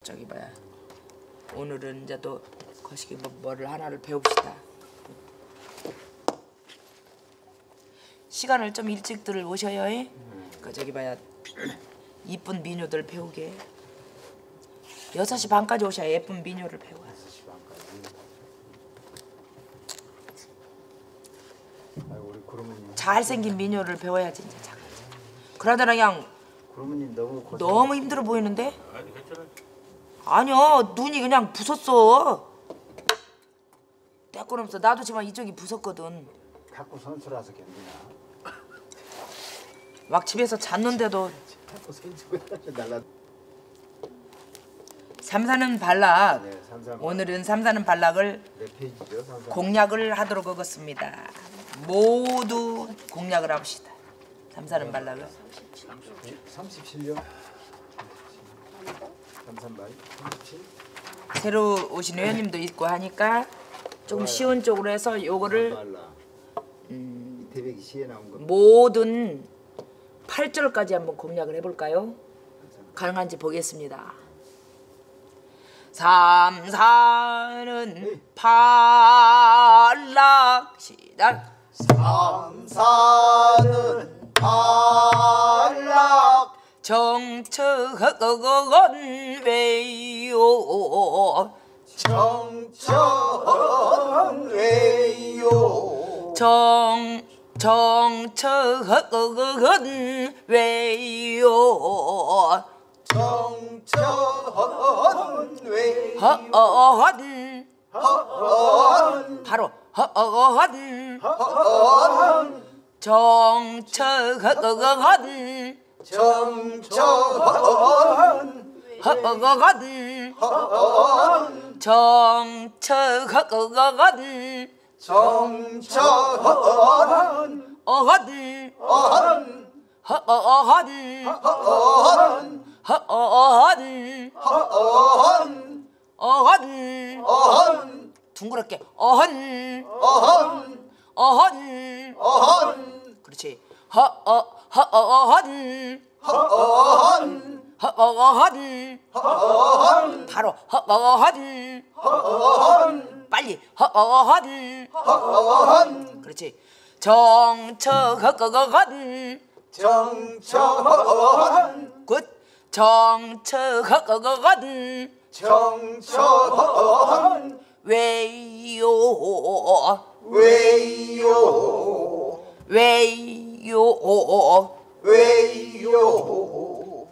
저기 봐야. 오늘은 이제 또 거시기 뭐를 하나를 배웁시다. 시간을 좀 일찍들 오셔요. 그 저기 봐야 이쁜 미녀들 배우게. 6시 반까지 오셔야 예쁜 미녀를 배워. 6시 반까지. 아이고 우리 구름이님. 잘생긴 미녀를 배워야지 이제 잠깐. 그러더라 그냥 구름이님 너무 힘들어 보이는데? 아니요 눈이 그냥 부쉈어. 때꾸름서 나도 지금 이쪽이 부쉈거든. 탁구 선수라서 견디나. 막 집에서 잤는데도. 탁구 선수가 날라. 삼사는 발락. 네, 삼사는 오늘은 삼사는 발락을 몇 페이지죠? 삼사는. 공략을 하도록 하겠습니다. 모두 공략을 합시다. 삼사는 발락을. 37요? 삼산발 37? 새로 오신 회원님도 있고 하니까 조금 쉬운 쪽으로 해서 요거를 대백이 시에 나온 거. 모든 8절까지 한번 공략을 해볼까요? 가능한지 보겠습니다. 삼사는 발락 시작. 삼사는 발락 정처건 왜요 정천 왜요 정처건 왜요 정천 왜요 허언 바로 허언 정처건 정천 허언 정처건 정천 어헌 어헌 허언 어헌 허언 어헌 어헌 어헌 둥그렇게 어헌 어헌 어헌 어헌 그렇지 허어헌 어헌 허어헌 어헌 바로 허어헌 어헌 빨리 허어헌 어헌 그렇지 정처건 정천 굿 정처건 정천 왜요 왜요 왜요 왜요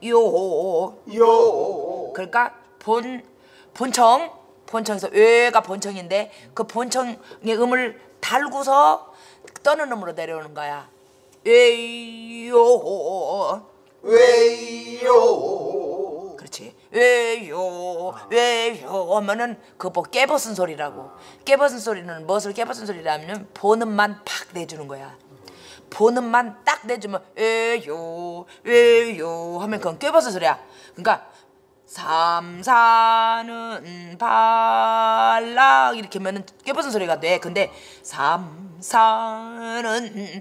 요 그러니까 본청에서 왜가 본청인데 그 본청의 음을 달고서 떠는 음으로 내려오는 거야. 왜요 왜요 그렇지 왜요 하면은 그거 뭐 깨벗은 소리라고. 깨벗은 소리는 무엇을 깨벗은 소리라면 본음만 팍 내주는 거야. 본음만 딱 내주면 왜요 하면 그건 깨벗은 소리야. 그러니까 삼사는 발락 이렇게 하면은 깨벗은 소리가 돼. 근데 삼사는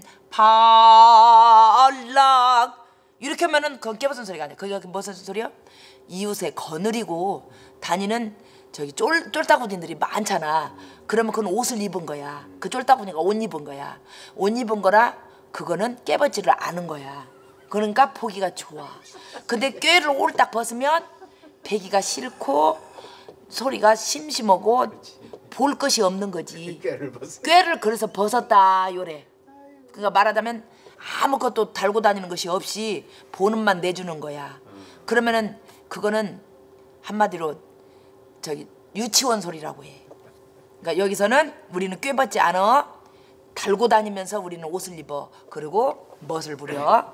발락 이렇게 하면은 그건 깨벗은 소리가 아니야. 그게 무슨 소리야? 이웃에 거느리고 다니는 저기 쫄따구니들이 많잖아. 그러면 그건 옷을 입은 거야. 그 쫄따구니가 옷 입은 거야. 옷 입은 거라 그거는 깨벗지를 않은 거야. 그러니까 보기가 좋아. 근데 꾀를 홀딱 벗으면 배기가 싫고 소리가 심심하고 볼 것이 없는 거지. 꾀를 그래서 벗었다 요래. 그러니까 말하자면 아무것도 달고 다니는 것이 없이 본음만 내주는 거야. 그러면은 그거는 한마디로 저기 유치원 소리라고 해. 그러니까 여기서는 우리는 꾀벗지 않아. 달고 다니면서 우리는 옷을 입어. 그리고 멋을 부려.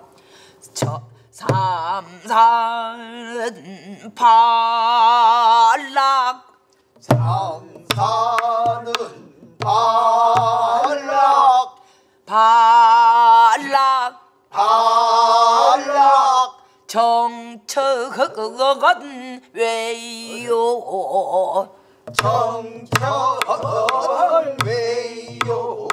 삼사는 발락 삼사는 발락 발락 발락 정처건 왜요 정천 왜요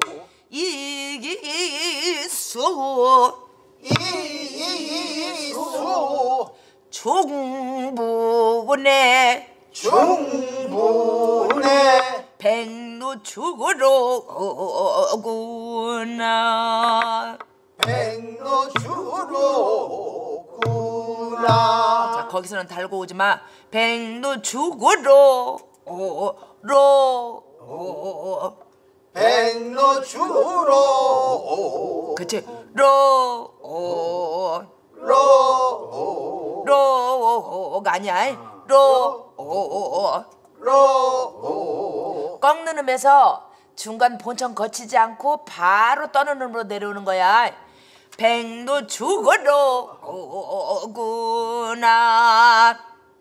이기수 이수 중부 충분해 충분해 백노축으로 오구나. 백노주로구나. 자 거기서는 달고 오지 마. 백노축으로 로 백노주로 그치 로가 아니야. 꺾는 음에서 중간 본청 거치지 않고 바로 떠는 음으로 내려오는 거야. 백노축으로 오구나.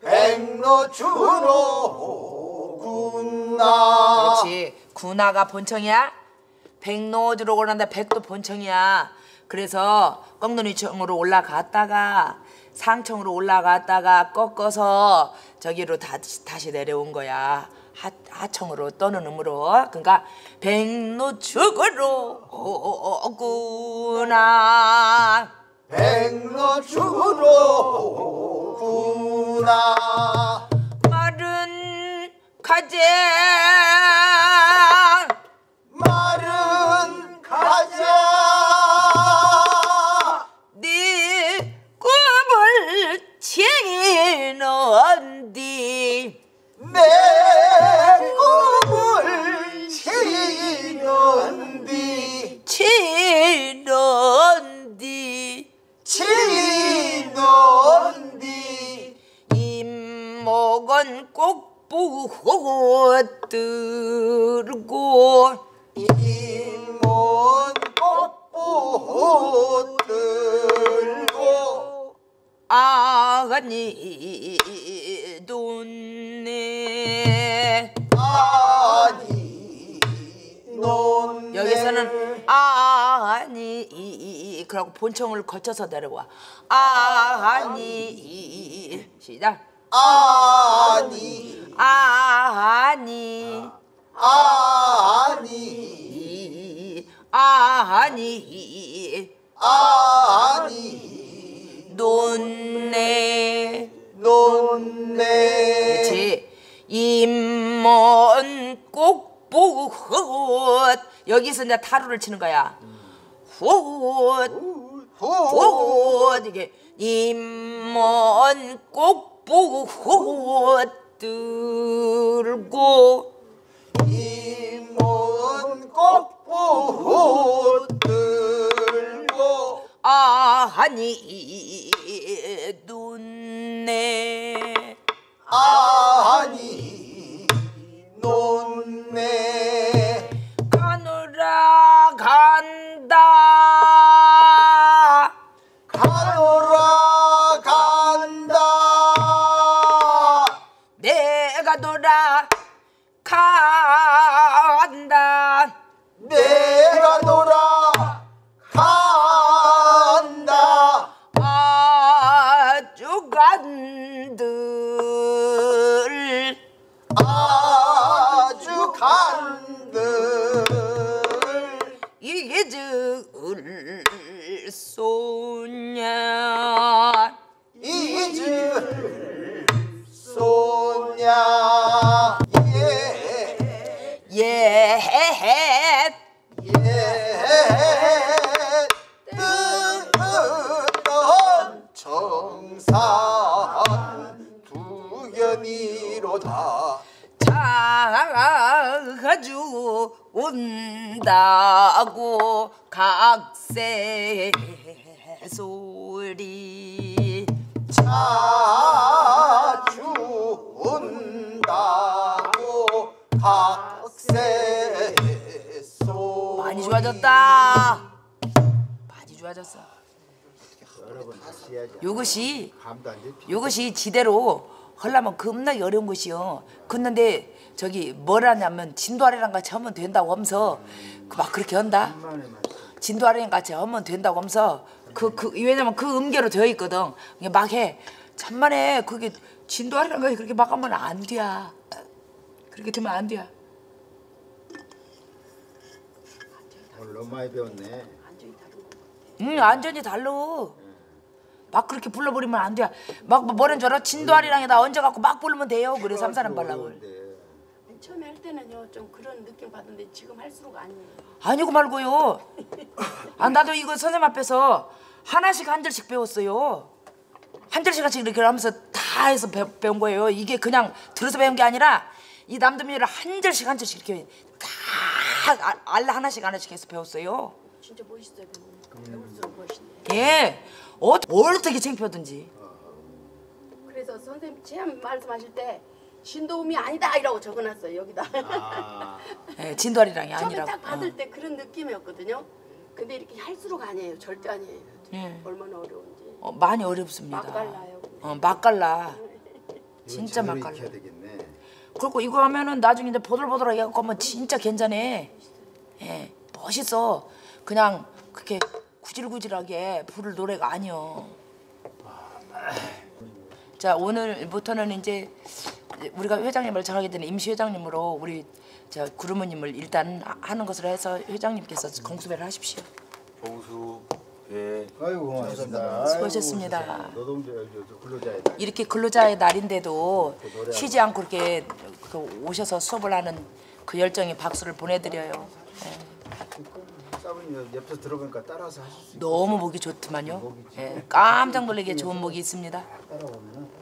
백노주로구나. 그렇지. 구나가 본청이야. 백노주로 오란다. 백도 본청이야. 그래서 꺾는이청으로 올라갔다가 상청으로 올라갔다가 꺾어서 저기로 다시 내려온 거야. 하청으로 떠는 음으로. 그러니까 백노축으로 오구나. 백노주로구나. 마른 가재 마른 가자 네 꿈을 치는디 내 꿈을 치는디 치는디 임목은 꼭 붙들고 이문 꽃보 들고 아니 돈네 아니 논네. 여기서는 아니 그러고 본청을 거쳐서 내려와. 아니 시작. 아니 아니 아니 아니 논네 논네. 그렇지. 임먼 꼭보훗 여기서 이제 타루를 치는 거야. 훗 이게 임먼 꼭보훗 들고 이문 꽃보 들고 아니 눈네 아니 논네. 가느라 간다 가노라 간다 내가 돌아 간다 내가 놀아 간다 아주 간들 아주 간들 이길 소냐 잊을 소냐. 예 뜨던 정산 두견이로다. 자주 온다고 각세 소리 자주 온다고 각세소. 많이 좋아졌다. 많이 좋아졌어. 요것이 지대로 하려면 겁나게 어려운 것이요. 그런데 저기 뭐라냐면 진도아래랑 같이 하면 된다고 하면서 막 그렇게 한다. 진도아래랑 같이 하면 된다고 하면서 왜냐면 그 음계로 되어 있거든. 그냥 막 해. 천만에 그게 진도아래랑 같이 그렇게 막 하면 안 돼. 그렇게 되면 안 돼. 오늘 너무 많이 배웠네. 완전히 달라. 막 그렇게 불러버리면 안 돼. 막 뭐라는 줄 알아? 진도아리랑에다 얹어갖고 막 부르면 돼요. 그래 삼사람 발락을. 처음에 할 때는요 좀 그런 느낌 받는데 지금 할수록 아니에요. 아니고 말고요. 아 나도 이거 선생님 앞에서 하나씩 한 절씩 배웠어요. 한 절씩씩 이렇게 하면서 다 해서 배운 거예요. 이게 그냥 들어서 배운 게 아니라 이 남도민이를 한 절씩 한 절씩 이렇게 다 알라 하나씩 해서 배웠어요. 진짜 멋있어요. 배울수록 멋있네. 예. 어떻게 창피하든지. 그래서 선생님 처음 말씀하실 때 진도음이 아니다 이라고 적어놨어요 여기다. 예, 진도아리랑이 처음에 아니라고. 딱 받을 때 그런 느낌이었거든요. 근데 이렇게 할수록 아니에요. 절대 아니에요. 예. 얼마나 어려운지. 많이 어렵습니다. 맛깔나요. 맛깔나. 진짜 제대로 맛깔나. 익혀야 되겠네. 그리고 이거 하면은 나중에 이제 보들보들하게 하고 하면 진짜 괜찮네. 예, 멋있어. 그냥 그렇게 구질구질하게 부를 노래가 아니여. 자 오늘부터는 이제 우리가 회장님을 정하게 되는 임시 회장님으로 우리 저 구르모님을 일단 하는 것으로 해서 회장님께서 공수배를 하십시오. 봉수 배 아이고 고맙습니다. 수고하셨습니다. 노동자 근로자의 날. 이렇게 근로자의 날인데도 쉬지 않고 이렇게 오셔서 수업을 하는 그 열정에 박수를 보내드려요. 예. 사부님 옆에서 들어보니까 따라서 하실 수 있어요. 너무 목이 좋더만요. 예, 깜짝 놀라게 좋은 목이 있습니다. 따라오면은